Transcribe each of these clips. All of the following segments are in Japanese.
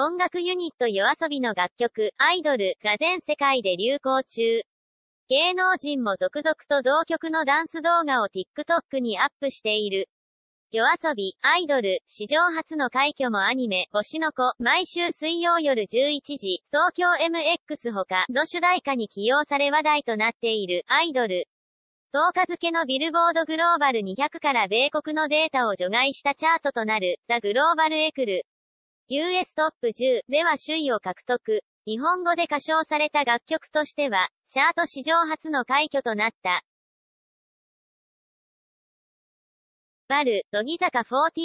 音楽ユニットYOASOBIの楽曲、アイドルが全世界で流行中。芸能人も続々と同曲のダンス動画を TikTok にアップしている。YOASOBI、アイドル、史上初の快挙もアニメ、推しの子、毎週水曜夜11時、東京 MX 他の主題歌に起用され話題となっている、アイドル。10日付のビルボードグローバル200から米国のデータを除外したチャートとなる、ザ・グローバルエクル。US トップ10では首位を獲得。日本語で歌唱された楽曲としては、チャート史上初の快挙となった。バル、乃木坂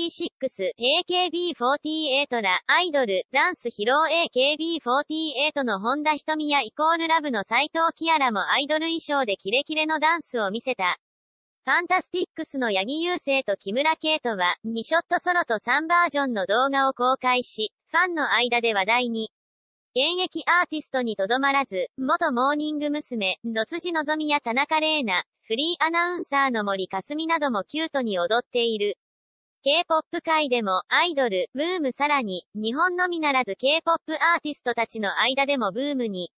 46、AKB48 ら、アイドル、ダンス披露 AKB48 の本田仁美やイコールラブの斉藤キアラもアイドル衣装でキレキレのダンスを見せた。ファンタスティックスの八木勇征と木村圭人は、2ショットソロと3バージョンの動画を公開し、ファンの間で話題に。現役アーティストにとどまらず、元モーニング娘。野辻希美や田中玲奈、フリーアナウンサーの森かすみなどもキュートに踊っている。K-POP 界でも、アイドル、ブームさらに、日本のみならず K-POP アーティストたちの間でもブームに。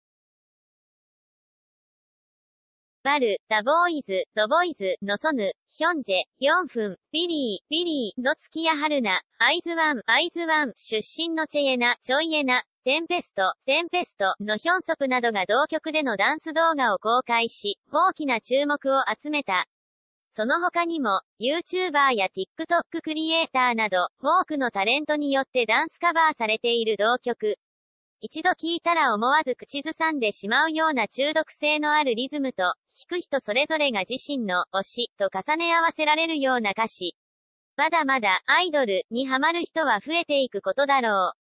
バル、ザ・ボーイズ、ドボイズ、ノソヌ、ヒョンジェ、4分、ビリー、の月谷春菜、アイズワン、出身のチェエナ、チョイエナ、テンペストのヒョンソプなどが同曲でのダンス動画を公開し、大きな注目を集めた。その他にも、YouTuber や TikTok クリエイターなど、多くのタレントによってダンスカバーされている同曲。一度聴いたら思わず口ずさんでしまうような中毒性のあるリズムと、聴く人それぞれが自身の推しと重ね合わせられるような歌詞。まだまだアイドルにハマる人は増えていくことだろう。